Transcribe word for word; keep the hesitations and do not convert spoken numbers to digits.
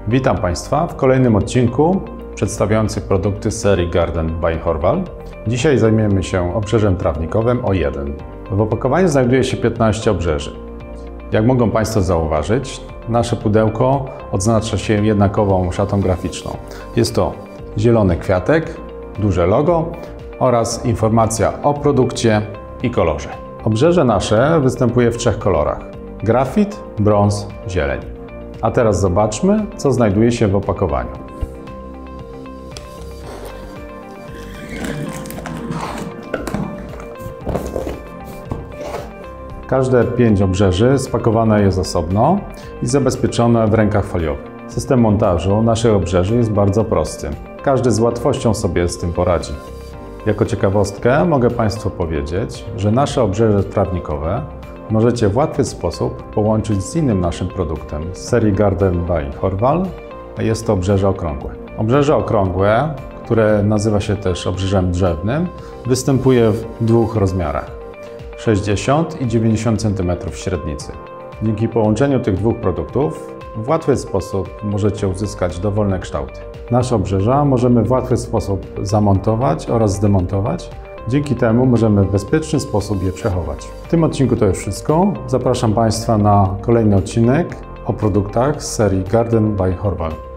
Witam Państwa w kolejnym odcinku przedstawiających produkty z serii Garden by Horval. Dzisiaj zajmiemy się obrzeżem trawnikowym O jeden. W opakowaniu znajduje się piętnaście obrzeży. Jak mogą Państwo zauważyć, nasze pudełko odznacza się jednakową szatą graficzną. Jest to zielony kwiatek, duże logo oraz informacja o produkcie i kolorze. Obrzeże nasze występuje w trzech kolorach: grafit, brąz, zieleń. A teraz zobaczmy, co znajduje się w opakowaniu. Każde pięć obrzeży spakowane jest osobno i zabezpieczone w rękach foliowych. System montażu naszych obrzeży jest bardzo prosty. Każdy z łatwością sobie z tym poradzi. Jako ciekawostkę mogę Państwu powiedzieć, że nasze obrzeże trawnikowe możecie w łatwy sposób połączyć z innym naszym produktem z serii Garden by Horval, a jest to obrzeże okrągłe. Obrzeże okrągłe, które nazywa się też obrzeżem drzewnym, występuje w dwóch rozmiarach: sześćdziesiąt i dziewięćdziesiąt centymetrów średnicy. Dzięki połączeniu tych dwóch produktów w łatwy sposób możecie uzyskać dowolne kształty. Nasze obrzeża możemy w łatwy sposób zamontować oraz zdemontować. Dzięki temu możemy w bezpieczny sposób je przechować. W tym odcinku to już wszystko. Zapraszam Państwa na kolejny odcinek o produktach z serii Garden by Horval.